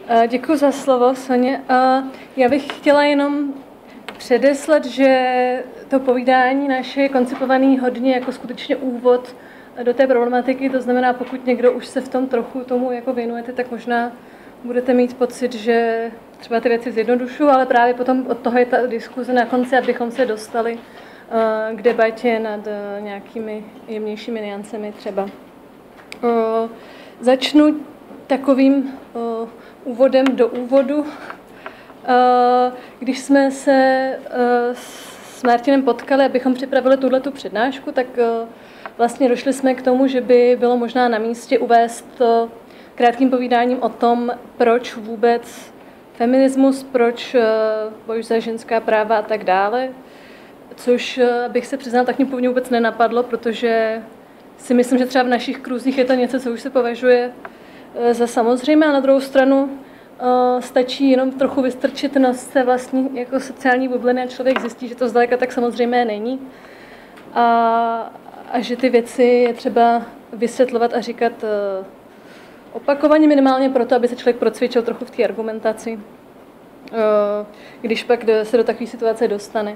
Děkuji za slovo, Soně. Já bych chtěla jenom předeslat, že to povídání naše je koncipované hodně jako skutečně úvod do té problematiky, to znamená, pokud někdo už se v tom trochu tomu jako věnujete, tak možná budete mít pocit, že třeba ty věci zjednodušuju, ale právě potom od toho je ta diskuze na konci, abychom se dostali k debatě nad nějakými jemnějšími niancemi třeba. Začnu takovým úvodem do úvodu. Když jsme se s Martinem potkali, abychom připravili tuhletu přednášku, tak vlastně došli jsme k tomu, že by bylo možná na místě uvést to krátkým povídáním o tom, proč vůbec feminismus, proč boj za ženská práva a tak dále, což bych se přiznala, tak mě původně vůbec nenapadlo, protože si myslím, že třeba v našich kruzích je to něco, co už se považuje za samozřejmé, a na druhou stranu stačí jenom trochu vystrčit nos se vlastní jako sociální bubliny a člověk zjistí, že to zdaleka tak samozřejmé není. A že ty věci je třeba vysvětlovat a říkat opakovaně, minimálně proto, aby se člověk procvičil trochu v té argumentaci, když pak se do takové situace dostane.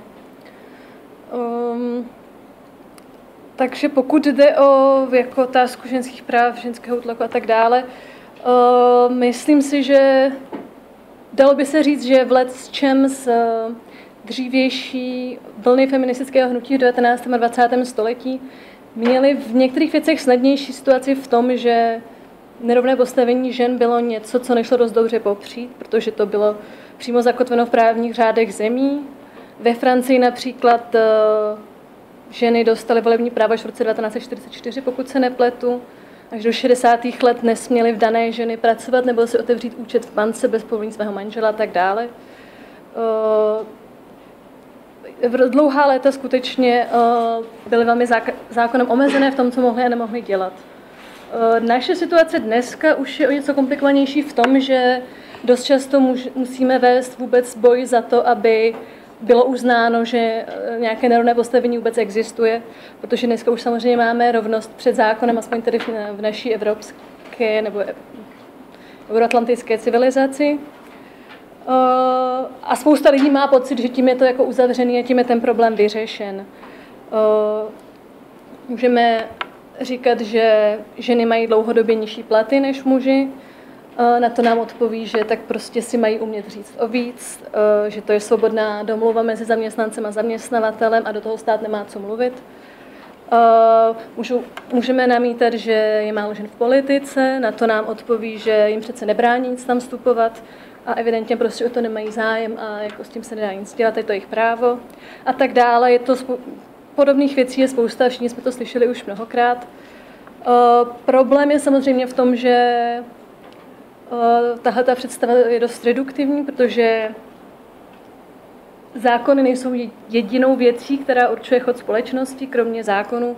Takže pokud jde o jako otázku ženských práv, ženského útlaku a tak dále, myslím si, že dalo by se říct, že v lecčems dřívější vlny feministického hnutí v 19. a 20. století měly v některých věcech snadnější situaci v tom, že nerovné postavení žen bylo něco, co nešlo dost dobře popřít, protože to bylo přímo zakotveno v právních řádech zemí. Ve Francii například ženy dostaly volební právo až v roce 1944, pokud se nepletu. Až do 60. let nesměly vdané ženy pracovat nebo si otevřít účet v bance bez povolení svého manžela a tak dále. Dlouhá léta skutečně byly velmi zákonem omezené v tom, co mohly a nemohly dělat. Naše situace dneska už je o něco komplikovanější v tom, že dost často musíme vést vůbec boj za to, aby bylo uznáno, že nějaké nerovné postavení vůbec existuje, protože dneska už samozřejmě máme rovnost před zákonem, aspoň tedy v naší evropské nebo euroatlantické civilizaci. A spousta lidí má pocit, že tím je to jako uzavřený a tím je ten problém vyřešen. Můžeme říkat, že ženy mají dlouhodobě nižší platy než muži. Na to nám odpoví, že tak prostě si mají umět říct o víc, že to je svobodná domluva mezi zaměstnancem a zaměstnavatelem a do toho stát nemá co mluvit. Můžeme namítat, že je málo žen v politice, na to nám odpoví, že jim přece nebrání nic tam vstupovat a evidentně prostě o to nemají zájem a jako s tím se nedá nic dělat, je to jejich právo a tak dále. Je to podobných věcí je spousta, všichni jsme to slyšeli už mnohokrát. Problém je samozřejmě v tom, že tahle ta představa je dost reduktivní, protože zákony nejsou jedinou věcí, která určuje chod společnosti, kromě zákonů.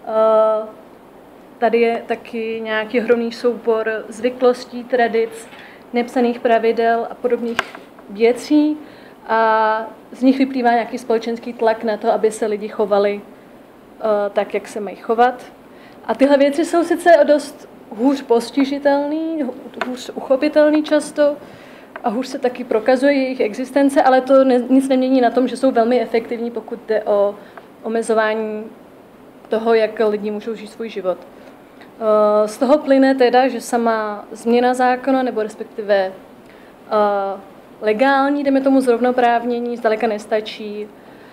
Tady je taky nějaký ohromný soubor zvyklostí, tradic, nepsaných pravidel a podobných věcí a z nich vyplývá nějaký společenský tlak na to, aby se lidi chovali tak, jak se mají chovat. A tyhle věci jsou sice dost hůř postižitelný, hůř uchopitelný často a hůř se taky prokazuje jejich existence, ale to nic nemění na tom, že jsou velmi efektivní, pokud jde o omezování toho, jak lidi můžou žít svůj život. Z toho plyne teda, že sama změna zákona, nebo respektive legální, jdeme tomu zrovnoprávnění, zdaleka nestačí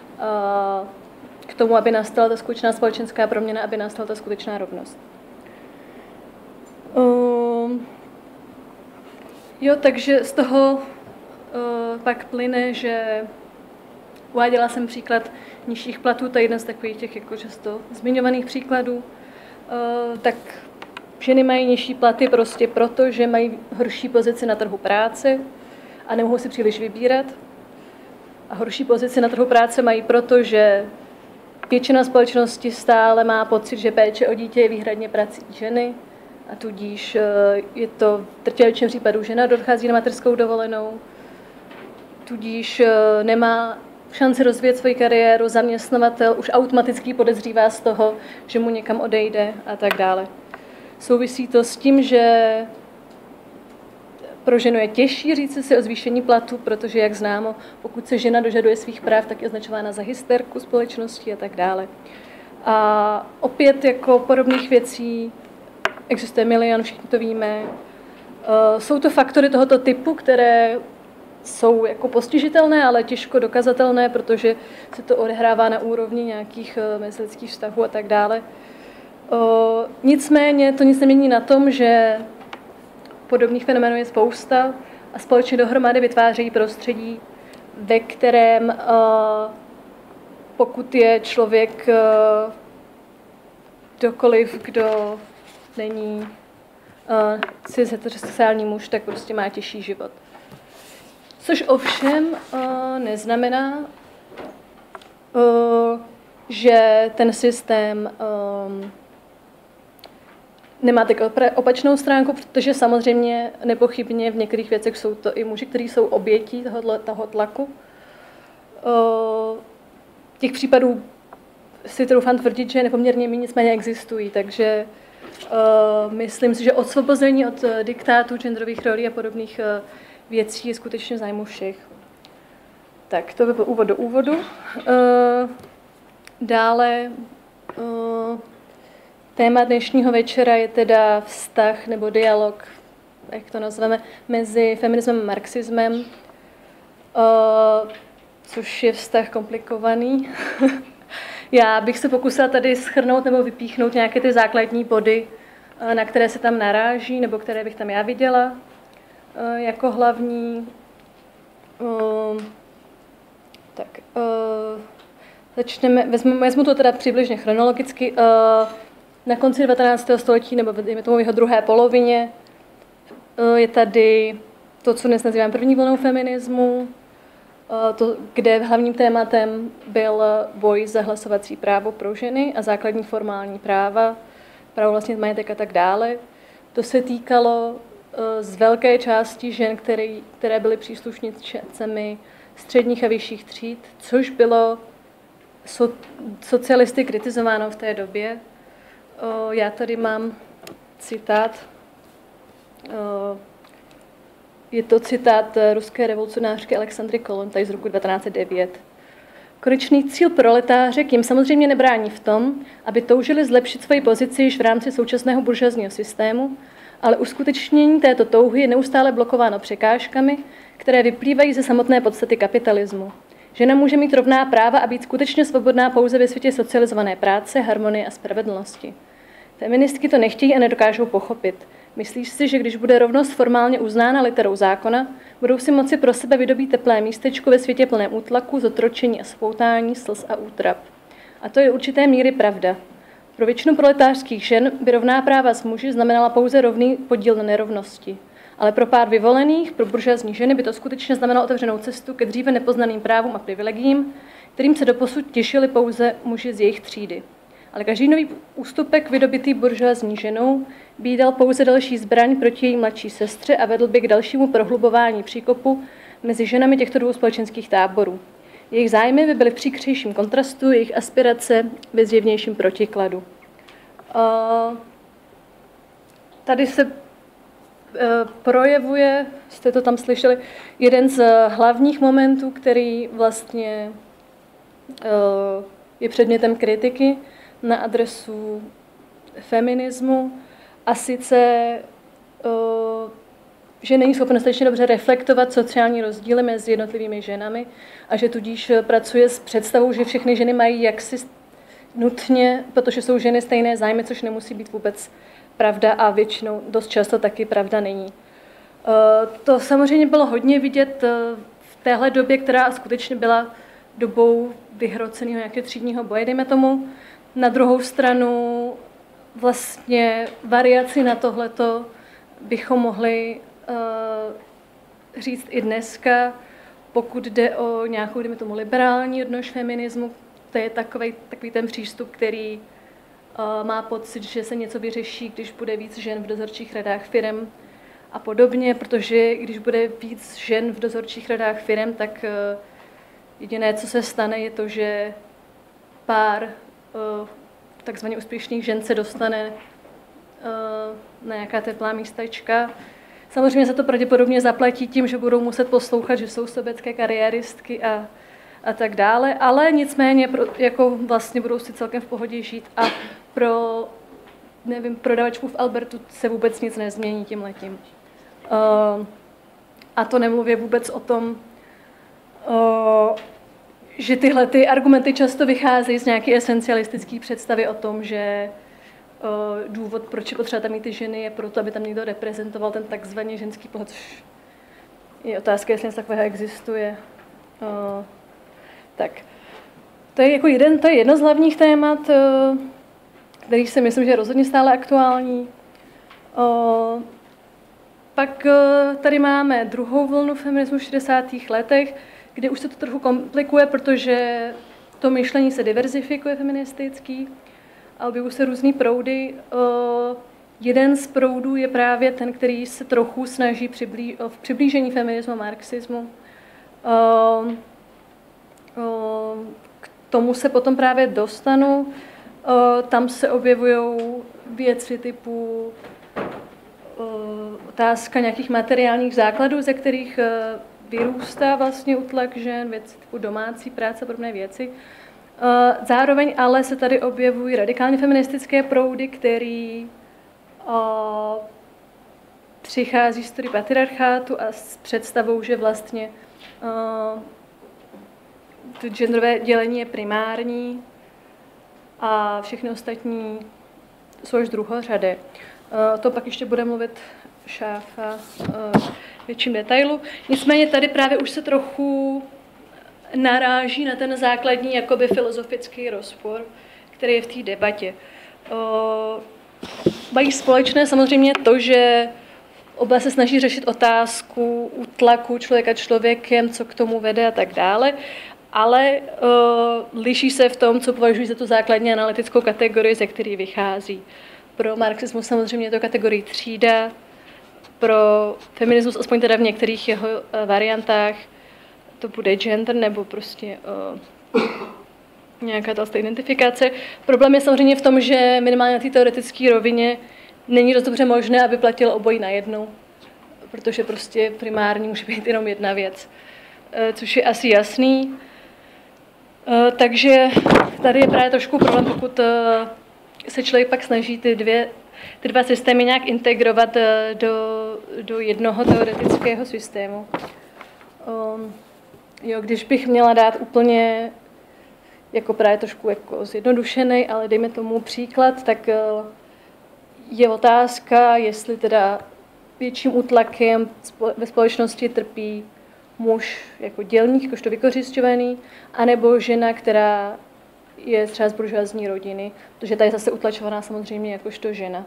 k tomu, aby nastala ta skutečná společenská proměna, aby nastala ta skutečná rovnost. Takže z toho pak plyne, že uváděla jsem příklad nižších platů, to je jeden z takových těch jako často zmiňovaných příkladů. Tak ženy mají nižší platy prostě proto, že mají horší pozici na trhu práce a nemohou si příliš vybírat. A horší pozici na trhu práce mají proto, že většina společnosti stále má pocit, že péče o dítě je výhradně prací ženy a tudíž je to v drtivé většině případů žena, dochází na mateřskou dovolenou, tudíž nemá šanci rozvíjet svoji kariéru, zaměstnavatel už automaticky podezřívá z toho, že mu někam odejde a tak dále. Souvisí to s tím, že pro ženu je těžší říct si o zvýšení platu, protože, jak známo, pokud se žena dožaduje svých práv, tak je označována za hysterku společnosti a tak dále. A opět jako podobných věcí existuje milion, všichni to víme. Jsou to faktory tohoto typu, které jsou jako postižitelné, ale těžko dokazatelné, protože se to odehrává na úrovni nějakých mezilidských vztahů a tak dále. Nicméně to nic nemění na tom, že podobných fenomenů je spousta a společně dohromady vytvářejí prostředí, ve kterém pokud je člověk kdokoliv, kdo není cis-heterosexuální muž, tak prostě má těžší život. Což ovšem neznamená, že ten systém nemá tak opačnou stránku, protože samozřejmě nepochybně v některých věcech jsou to i muži, kteří jsou obětí toho tlaku. Těch případů si troufám tvrdit, že nepoměrně méně, nicméně existují, takže myslím si, že osvobození od diktátu, genderových rolí a podobných věcí je skutečně v zájmu všech. Tak, to by byl úvod do úvodu. Dále téma dnešního večera je teda vztah nebo dialog, jak to nazveme, mezi feminismem a marxismem, což je vztah komplikovaný. Já bych se pokusila tady shrnout nebo vypíchnout nějaké ty základní body, na které se tam naráží, nebo které bych tam já viděla jako hlavní. Vezmu to teda přibližně chronologicky. Na konci 19. století, nebo dejme tomu v jeho druhé polovině, je tady to, co dnes nazývám první vlnou feminismu, kde hlavním tématem byl boj za hlasovací právo pro ženy a základní formální práva, právo vlastnit majetek a tak dále. To se týkalo z velké části žen, které byly příslušnicemi středních a vyšších tříd, což bylo socialisty kritizováno v té době. Já tady mám citát. Je to citát ruské revolucionářky Alexandry Kolontaj z roku 1909. Konečný cíl proletáře jim samozřejmě nebrání v tom, aby toužili zlepšit svoji pozici již v rámci současného buržoazního systému, ale uskutečnění této touhy je neustále blokováno překážkami, které vyplývají ze samotné podstaty kapitalismu. Žena může mít rovná práva a být skutečně svobodná pouze ve světě socializované práce, harmonie a spravedlnosti. Feministky to nechtějí a nedokážou pochopit. Myslíš si, že když bude rovnost formálně uznána literou zákona, budou si moci pro sebe vydobít teplé místečko ve světě plném útlaku, zotročení a spoutání, slz a útrap. A to je určité míry pravda. Pro většinu proletářských žen by rovná práva s muži znamenala pouze rovný podíl na nerovnosti. Ale pro pár vyvolených, pro buržoazní ženy by to skutečně znamenalo otevřenou cestu ke dříve nepoznaným právům a privilegiím, kterým se doposud těšili pouze muži z jejich třídy. Ale každý nový ústupek vydobitý buržoazní ženou by dal pouze další zbraň proti její mladší sestře a vedl by k dalšímu prohlubování příkopu mezi ženami těchto dvou společenských táborů. Jejich zájmy by byly v příkřejším kontrastu, jejich aspirace ve zjevnějším protikladu. Tady se projevuje, jste to tam slyšeli, jeden z hlavních momentů, který vlastně je předmětem kritiky na adresu feminismu, a sice, že není schopen dostatečně dobře reflektovat sociální rozdíly mezi jednotlivými ženami a že tudíž pracuje s představou, že všechny ženy mají jaksi nutně, protože jsou ženy stejné zájmy, což nemusí být vůbec pravda a většinou dost často taky pravda není. To samozřejmě bylo hodně vidět v téhle době, která skutečně byla dobou vyhroceného nějakého třídního boje, dejme tomu. Na druhou stranu vlastně variaci na tohleto bychom mohli říct i dneska, pokud jde o nějakou, dejme tomu, liberální odnož feminismu. To je takový ten přístup, který má pocit, že se něco vyřeší, když bude víc žen v dozorčích radách firem a podobně, protože když bude víc žen v dozorčích radách firem, tak jediné, co se stane, je to, že pár takzvaně úspěšných žen se dostane na nějaká teplá místečka. Samozřejmě se to pravděpodobně zaplatí tím, že budou muset poslouchat, že jsou sobecké kariéristky a tak dále, ale nicméně jako vlastně budou si celkem v pohodě žít a pro, nevím, prodavačku v Albertu se vůbec nic nezmění tímhletím. A to nemluvě vůbec o tom, že tyhle ty argumenty často vycházejí z nějaké esencialistické představy o tom, že důvod, proč je potřeba tam mít ty ženy, je proto, aby tam někdo reprezentoval ten takzvaný ženský pohled, což je otázka, jestli něco takového existuje. Tak, to je jako jedno z hlavních témat, který si myslím, že je rozhodně stále aktuální. Pak tady máme druhou vlnu feminismu v 60. letech, kdy už se to trochu komplikuje, protože to myšlení se diverzifikuje feministický a objevují se různý proudy. Jeden z proudů je právě ten, který se trochu snaží v přiblížení feminismu a marxismu. K tomu se potom právě dostanu. Tam se objevují věci typu otázka nějakých materiálních základů, ze kterých vyrůstá vlastně útlak žen, věci typu domácí práce a podobné věci. Zároveň ale se tady objevují radikálně feministické proudy, které přichází z teorie patriarchátu a s představou, že vlastně to genderové dělení je primární a všechny ostatní jsou až druhořadé. To pak ještě bude mluvit Šáfa větším detailu. Nicméně tady právě už se trochu naráží na ten základní jakoby filozofický rozpor, který je v té debatě. Mají společné samozřejmě to, že oba se snaží řešit otázku útlaku člověka člověkem, co k tomu vede a tak dále, ale liší se v tom, co považují za tu základní analytickou kategorii, ze které vychází. Pro marxismus samozřejmě je to kategorii třída, pro feminismus, aspoň teda v některých jeho variantách, to bude gender nebo prostě nějaká ta identifikace. Problém je samozřejmě v tom, že minimálně na té teoretické rovině není dost dobře možné, aby platil obojí najednou, protože prostě primární může být jenom jedna věc, což je asi jasný. Takže tady je právě trošku problém, pokud se člověk pak snaží ty dva systémy nějak integrovat do jednoho teoretického systému. Když bych měla dát úplně jako právě trošku jako zjednodušený, ale dejme tomu příklad, tak je otázka, jestli teda větším útlakem ve společnosti trpí muž jako dělník, jakožto vykořisťovaný, anebo žena, která je třeba z buržoazní rodiny, protože ta je zase utlačovaná samozřejmě jakožto žena.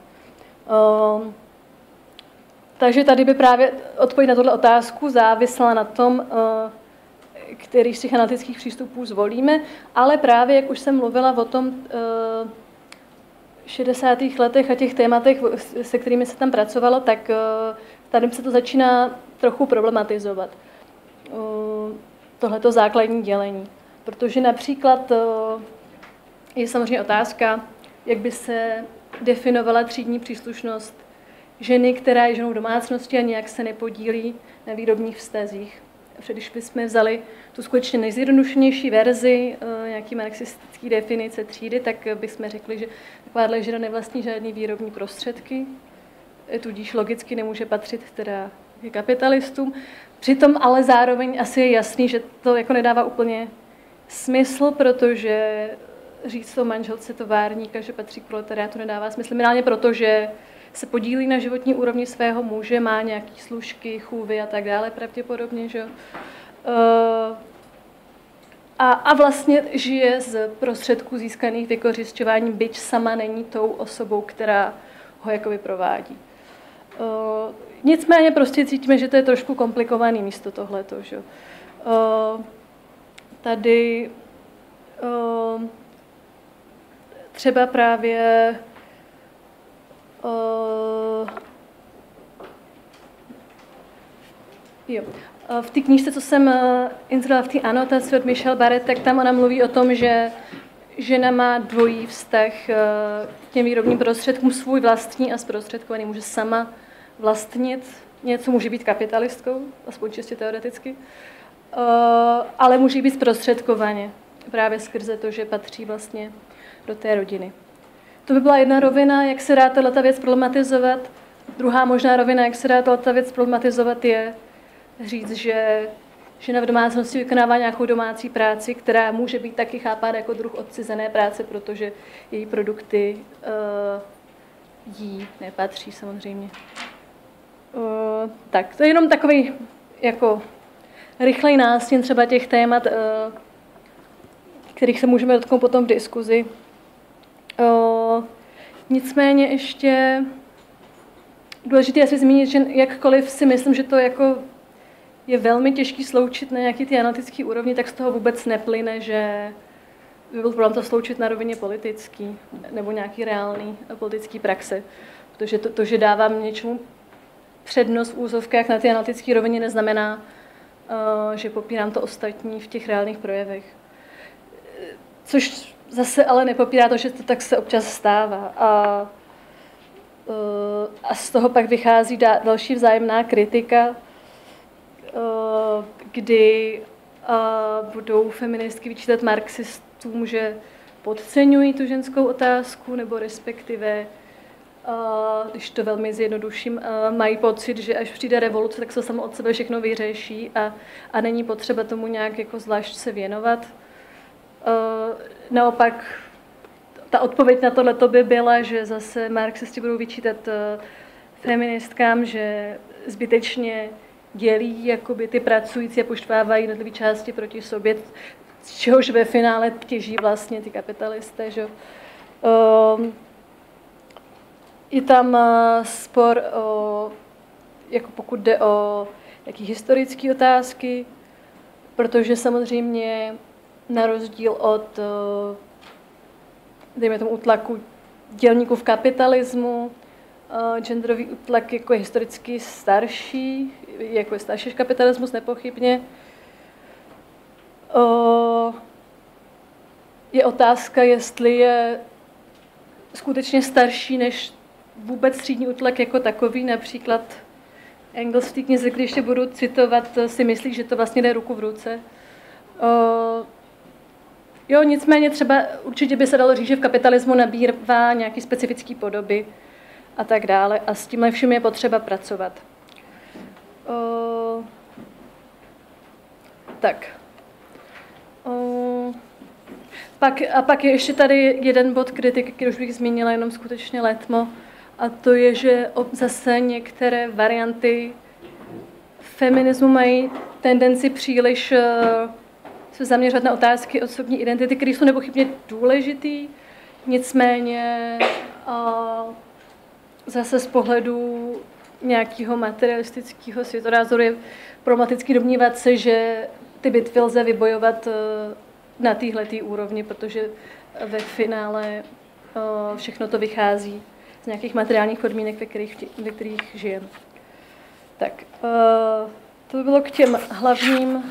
Takže tady by právě odpověď na tuhle otázku závisela na tom, který z těch analytických přístupů zvolíme, ale právě, jak už jsem mluvila o tom 60. letech a těch tématech, se kterými se tam pracovalo, tak tady se to začíná trochu problematizovat. Tohleto základní dělení. Protože například je samozřejmě otázka, jak by se definovala třídní příslušnost ženy, která je ženou domácnosti a nějak se nepodílí na výrobních vztazích. Když bychom vzali tu skutečně nejzjednodušenější verzi nějaký marxistický definice třídy, tak bychom řekli, že takováhle žena nevlastní žádný výrobní prostředky, tudíž logicky nemůže patřit teda k kapitalistům. Přitom ale zároveň asi je jasný, že to jako nedává úplně smysl, protože říct o manželce továrníka, že patří k proletariátu, nedává smysl. Minimálně proto, že se podílí na životní úrovni svého muže, má nějaký služky, chůvy a tak dále pravděpodobně, že? A vlastně žije z prostředků získaných vykořisťováním, byť sama není tou osobou, která ho jakoby provádí. Nicméně prostě cítíme, že to je trošku komplikovaný místo tohleto, že? Tady třeba právě v té knížce, co jsem inzerovala v té anotaci od Michelle Barrett, tak tam ona mluví o tom, že žena má dvojí vztah k těm výrobním prostředkům, svůj vlastní a zprostředkovaný. Může sama vlastnit něco, může být kapitalistkou, aspoň čistě teoreticky, ale může být zprostředkovaně právě skrze to, že patří vlastně do té rodiny. To by byla jedna rovina, jak se dá tato věc problematizovat. Druhá možná rovina, jak se dá tato věc problematizovat, je říct, že žena v domácnosti vykonává nějakou domácí práci, která může být taky chápána jako druh odcizené práce, protože její produkty jí nepatří samozřejmě. Tak, to je jenom takový jako rychlej nástin třeba těch témat, kterých se můžeme dotknout potom v diskuzi. Nicméně ještě důležité je si zmínit, že jakkoliv si myslím, že to jako je velmi těžký sloučit na nějaký ty analytický úrovni, tak z toho vůbec neplyne, že by byl problém to sloučit na rovině politický nebo nějaký reálný politický praxe. Protože to, že dávám něčemu přednost v úzovkách na ty analytické rovině, neznamená, že popírám to ostatní v těch reálných projevech. Což zase ale nepopírá to, že to tak se občas stává. A z toho pak vychází další vzájemná kritika, kdy budou feministky vyčítat marxistům, že podceňují tu ženskou otázku, nebo respektive, když to velmi zjednoduším, mají pocit, že až přijde revoluce, tak se samo od sebe všechno vyřeší a není potřeba tomu nějak jako zvlášť se věnovat. Naopak, ta odpověď na tohleto by byla, že zase marxisti budou vyčítat feministkám, že zbytečně dělí jakoby ty pracující a poštvávají jednotlivé části proti sobě, z čehož ve finále těží vlastně ty kapitalisté. Že? Je tam spor, jako pokud jde o jaký historické otázky, protože samozřejmě na rozdíl od, dejme tomu, útlaku dělníků v kapitalismu, genderový útlak jako je historicky starší, jako je starší kapitalismus nepochybně. Je otázka, jestli je skutečně starší než vůbec třídní útlak jako takový. Například Engels v té knize, když ještě budu citovat, si myslí, že to vlastně jde ruku v ruce. Jo, nicméně třeba určitě by se dalo říct, že v kapitalismu nabývá nějaký specifický podoby a tak dále. A s tímhle vším je potřeba pracovat. Tak. Pak je ještě tady jeden bod kritiky, který už bych zmínila jenom skutečně letmo, a to je, že zase některé varianty feminismu mají tendenci příliš se zaměřovat na otázky osobní identity, které jsou nepochybně důležitý, nicméně zase z pohledu nějakého materialistického světonázoru je problematický domnívat se, že ty bitvy lze vybojovat na téhletý úrovni, protože ve finále všechno to vychází z nějakých materiálních podmínek, ve kterých žijeme. Tak, to by bylo k těm hlavním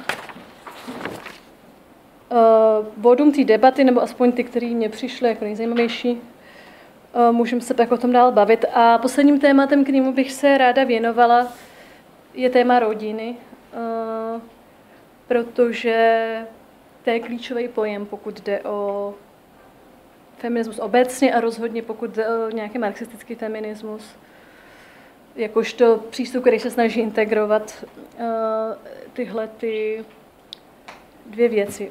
bodům té debaty, nebo aspoň ty, které mě přišly jako nejzajímavější. Můžeme se tak o tom dál bavit. A posledním tématem, kterému bych se ráda věnovala, je téma rodiny, protože to je klíčový pojem, pokud jde o feminismus obecně a rozhodně pokud jde o nějaký marxistický feminismus, jakožto přístup, který se snaží integrovat tyhle ty dvě věci.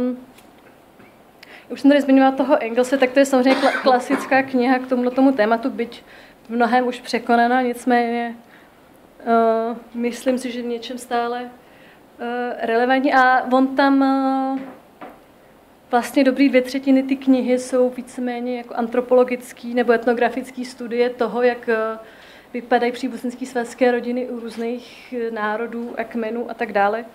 Už jsem tady zmiňovala toho Engelse, tak to je samozřejmě klasická kniha k tomuto tématu, byť v mnohém už překonaná, nicméně myslím si, že v něčem stále relevantní. A on tam vlastně dobrý 2/3 ty knihy jsou víceméně jako antropologický nebo etnografický studie toho, jak vypadají příbuzenské svatské rodiny u různých národů a kmenů a tak dále.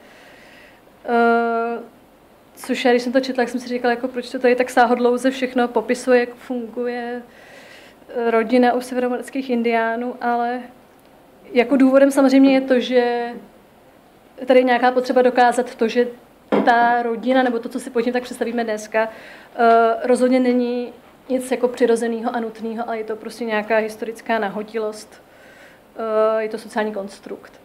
Což já, když jsem to četla, tak jsem si říkala, jako, proč to tady tak sáhodlouze všechno popisuje, jak funguje rodina u severoamerických indiánů, ale jako důvodem samozřejmě je to, že tady je nějaká potřeba dokázat to, že ta rodina, nebo to, co si pod tím tak představíme dneska, rozhodně není nic jako přirozeného a nutného, ale je to prostě nějaká historická nahodilost, je to sociální konstrukt.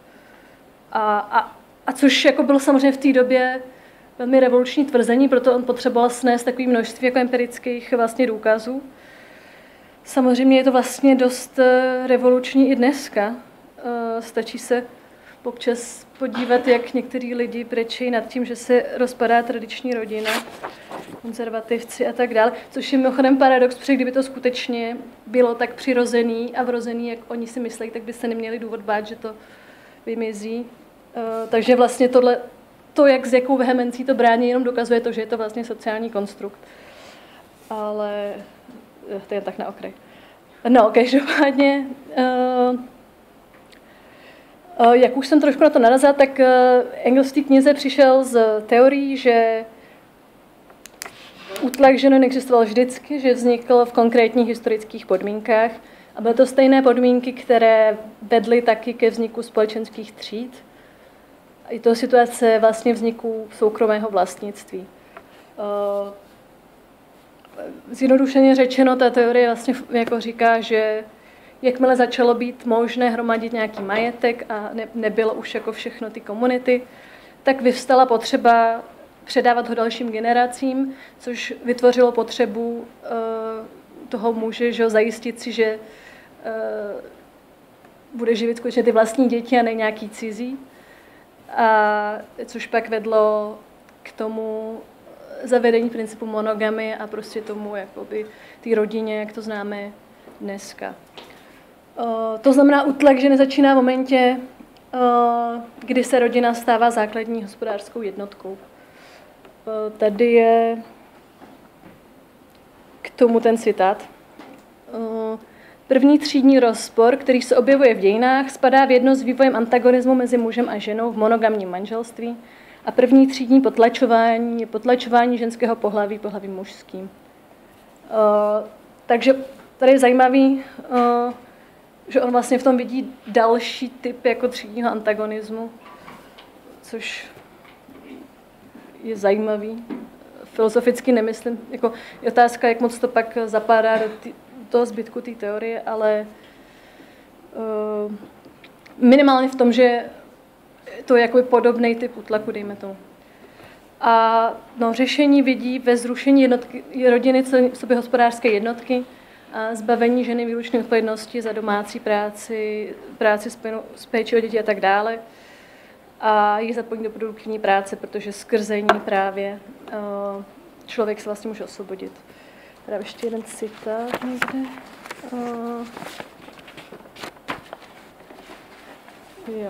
A což jako bylo samozřejmě v té době velmi revoluční tvrzení, proto on potřeboval snést takové množství jako empirických vlastně důkazů. Samozřejmě je to vlastně dost revoluční i dneska. Stačí se občas podívat, jak některý lidi brečí nad tím, že se rozpadá tradiční rodina, konzervativci a tak dále, což je mimochodem paradox, protože kdyby to skutečně bylo tak přirozený a vrozený, jak oni si myslí, tak by se neměli důvod bát, že to vymizí. Takže vlastně tohle, to, jak s jakou vehemencí to brání, jenom dokazuje to, že je to vlastně sociální konstrukt. Ale to je tak na okraj. No, každopádně, jak už jsem trošku na to narazila, tak Engels v té knize přišel z teorií, že útlak ženy neexistoval vždycky, že vznikl v konkrétních historických podmínkách a byly to stejné podmínky, které vedly taky ke vzniku společenských tříd. Je to situace vlastně vzniku soukromého vlastnictví. Zjednodušeně řečeno, ta teorie vlastně jako říká, že jakmile začalo být možné hromadit nějaký majetek a nebylo už jako všechno ty komunity, tak vyvstala potřeba předávat ho dalším generacím, což vytvořilo potřebu toho muže, že ho zajistit si, že bude živit skutečně ty vlastní děti a ne nějaký cizí. A což pak vedlo k tomu zavedení principu monogamy a prostě tomu jakoby té rodině, jak to známe dneska. To znamená, útlak ženy začíná v momentě, kdy se rodina stává základní hospodářskou jednotkou. Tady je k tomu ten citát. První třídní rozpor, který se objevuje v dějinách, spadá v jedno s vývojem antagonismu mezi mužem a ženou v monogamním manželství a první třídní potlačování je potlačování ženského pohlaví pohlavím mužským. Takže tady je zajímavý, že on vlastně v tom vidí další typ jako třídního antagonismu, což je zajímavý. Filozoficky nemyslím, jako je otázka, jak moc to pak zapadá do toho zbytku té teorie, ale minimálně v tom, že to je jakoby podobný typ útlaku, dejme tomu. A no, řešení vidí ve zrušení rodiny sobě hospodářské jednotky a zbavení ženy výlučné odpovědnosti za domácí práci s péčí o děti a tak dále. A jich zapojení do produktivní práce, protože skrze ní právě člověk se vlastně může osvobodit. Teda ještě jeden citát někde. Jo.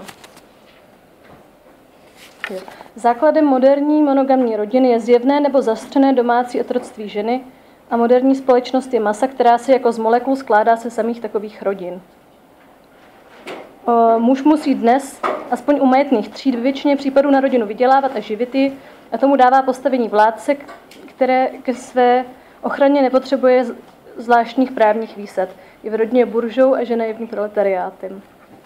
Základem moderní monogamní rodiny je zjevné nebo zastřené domácí otroctví ženy a moderní společnost je masa, která se jako z molekul skládá se samých takových rodin. Muž musí dnes, aspoň u majetných tříd, ve většině případů na rodinu vydělávat a živit ji a tomu dává postavení vládce, které ke své ochraně nepotřebuje zvláštních právních výsad. Je v rodině buržou a žena je v ní proletariátem.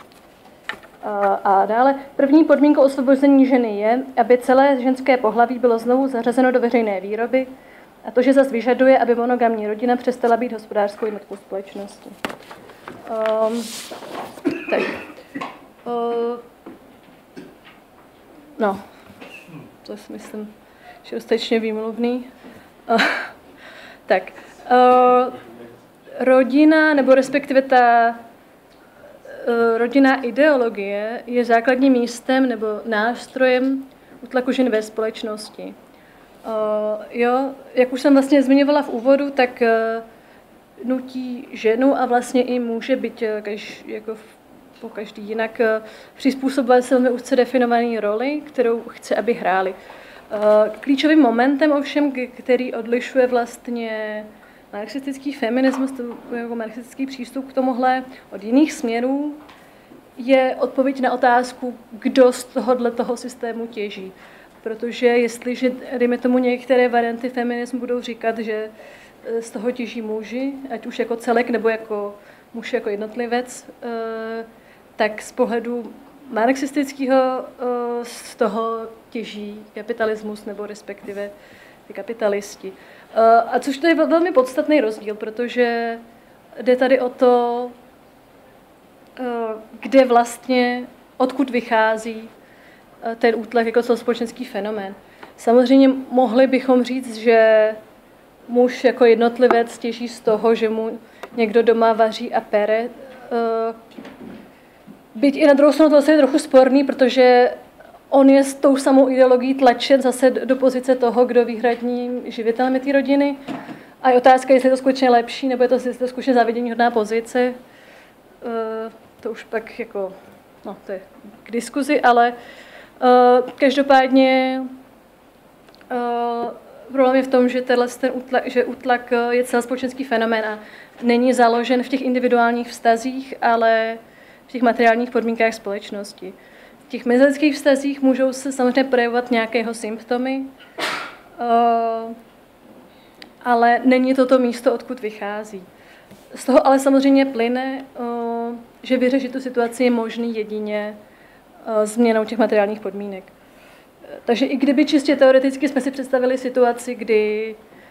A dále, první podmínkou osvobození ženy je, aby celé ženské pohlaví bylo znovu zařazeno do veřejné výroby a to, že zas vyžaduje, aby monogamní rodina přestala být hospodářskou jednotkou společnosti. Tak. No, to si myslím, že je dostatečně výmluvný. Tak. Rodina, nebo respektive ta rodinná ideologie je základním místem nebo nástrojem útlaku žen ve společnosti. Jo, jak už jsem vlastně zmiňovala v úvodu, tak nutí ženu a vlastně i muže, byť jako po každý jinak, přizpůsobovat se velmi úzce definované roli, kterou chce, aby hráli. Klíčovým momentem ovšem, který odlišuje vlastně marxistický feminismus, jako marxistický přístup k tomuhle od jiných směrů, je odpověď na otázku, kdo z toho systému těží. Protože jestliže, dejme tomu, některé varianty feminismu budou říkat, že z toho těží muži, ať už jako celek nebo jako muž jako jednotlivec, tak z pohledu marxistického z toho těží kapitalismus nebo respektive ty kapitalisti. A což to je velmi podstatný rozdíl, protože jde tady o to, kde vlastně, odkud vychází ten útlak jako celospolečenský fenomén. Samozřejmě mohli bychom říct, že muž jako jednotlivec těží z toho, že mu někdo doma vaří a pere. Byť i na druhou stranu to je trochu sporný, protože on je s tou samou ideologií tlačen zase do pozice toho, kdo výhradním živitelem je té rodiny. A je otázka, jestli je to skutečně lepší, nebo je to skutečně záviděníhodná pozice. To už pak jako, no to je k diskuzi, ale každopádně problém je v tom, že útlak je celospolečenský fenomén a není založen v těch individuálních vztazích, ale v těch materiálních podmínkách společnosti. V těch mezilidských vztazích můžou se samozřejmě projevovat nějaké jeho symptomy, ale není to to místo, odkud vychází. Z toho ale samozřejmě plyne, že vyřešit tu situaci je možný jedině změnou těch materiálních podmínek. Takže i kdyby čistě teoreticky jsme si představili situaci, kdy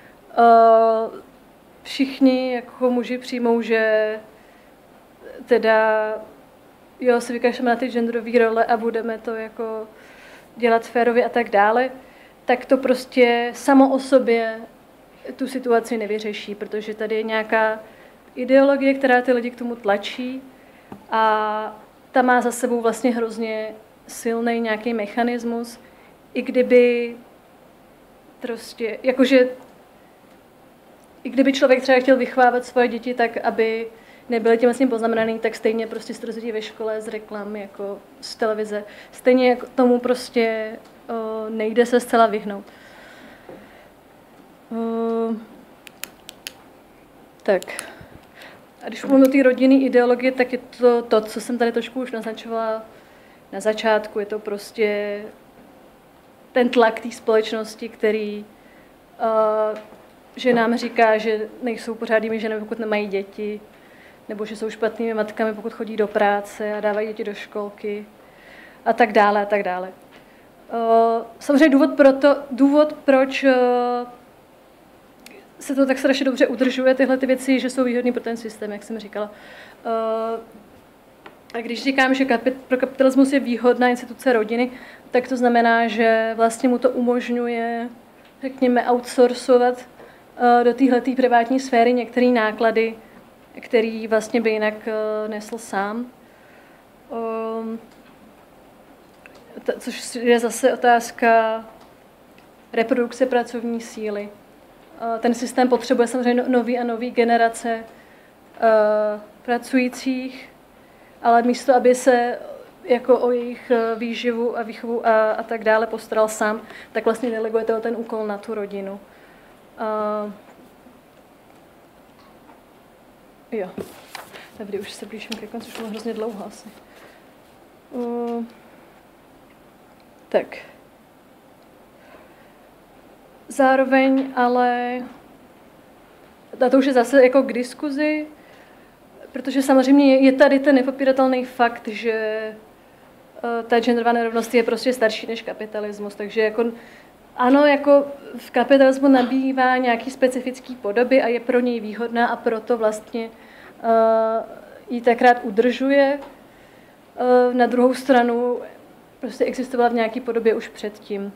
všichni jako muži přijmou, že teda jo, se vykašleme na ty genderové role a budeme to jako dělat férově a tak dále, tak to prostě samo o sobě tu situaci nevyřeší, protože tady je nějaká ideologie, která ty lidi k tomu tlačí a ta má za sebou vlastně hrozně silný nějaký mechanismus, i kdyby prostě, jakože i kdyby člověk třeba chtěl vychovávat svoje děti tak, aby nebyly tím vlastně poznamenaný, tak stejně prostě se to dozvědí ve škole z reklam, jako z televize. Stejně jako tomu prostě nejde se zcela vyhnout. Tak. A když mluvím o té rodinné ideologie, tak je to, co jsem tady trošku už naznačovala na začátku. Je to prostě ten tlak té společnosti, který ženám říká, že nejsou pořádnými ženami, pokud nemají děti, nebo že jsou špatnými matkami, pokud chodí do práce a dávají děti do školky a tak dále a tak dále. Samozřejmě důvod, proč se to tak strašně dobře udržuje, tyhle ty věci, že jsou výhodné pro ten systém, jak jsem říkala. A když říkám, že pro kapitalismus je výhodná instituce rodiny, tak to znamená, že vlastně mu to umožňuje, řekněme, outsourcovat do téhleté privátní sféry některé náklady, který vlastně by jinak nesl sám. Což je zase otázka reprodukce pracovní síly. Ten systém potřebuje samozřejmě nový a nový generace pracujících, ale místo, aby se jako o jejich výživu a výchovu a tak dále postaral sám, tak vlastně deleguje ten úkol na tu rodinu. Jo, tady už se blížím ke konci, už bylo hrozně dlouho asi. Tak. Zároveň ale, a to už je zase jako k diskuzi, protože samozřejmě je tady ten nepopíratelný fakt, že ta genderová nerovnost je prostě starší než kapitalismus, takže jako ano, jako v kapitalismu nabývá nějaký specifický podoby a je pro něj výhodná a proto vlastně ji takrát udržuje. Na druhou stranu prostě existovala v nějaké podobě už předtím.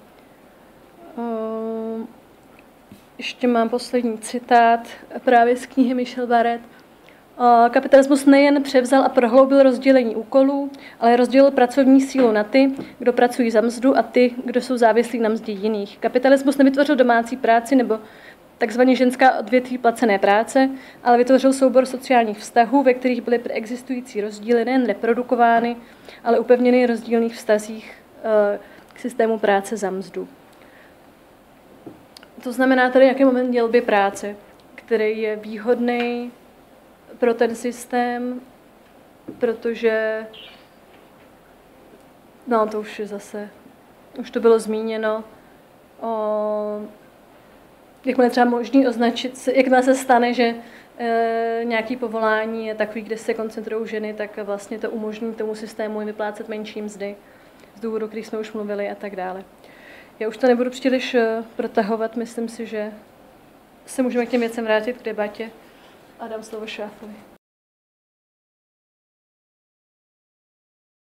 Ještě mám poslední citát právě z knihy Michelle Barrett. Kapitalismus nejen převzal a prohloubil rozdělení úkolů, ale rozdělil pracovní sílu na ty, kdo pracují za mzdu a ty, kdo jsou závislí na mzdě jiných. Kapitalismus nevytvořil domácí práci nebo takzvaně ženská odvětví placené práce, ale vytvořil soubor sociálních vztahů, ve kterých byly existující rozdíly nejen reprodukovány, ale upevněny v rozdílných vztazích k systému práce za mzdu. To znamená tady nějaký moment dělby práce, který je výhodný pro ten systém, protože, no to už je zase, už to bylo zmíněno, jakmile třeba možný označit, jakmile se stane, že nějaký povolání je takový, kde se koncentrují ženy, tak vlastně to umožní tomu systému vyplácet menší mzdy, z důvodu, o kterých jsme už mluvili a tak dále. Já už to nebudu příliš protahovat, myslím si, že se můžeme k těm věcem vrátit k debatě a dám slovo Šáfovi.